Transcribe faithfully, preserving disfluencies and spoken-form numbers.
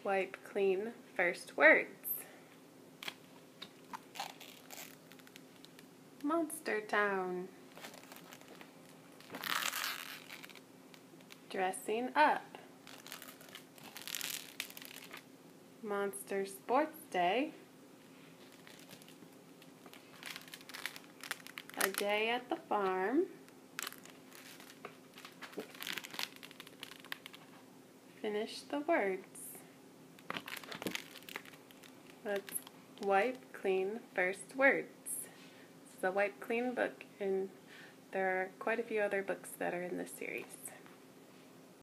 Wipe clean first words. Monster Town. Dressing up. Monster Sports Day. A day at the farm. Finish the words. Let's wipe clean first words. This is a wipe clean book, and there are quite a few other books that are in this series.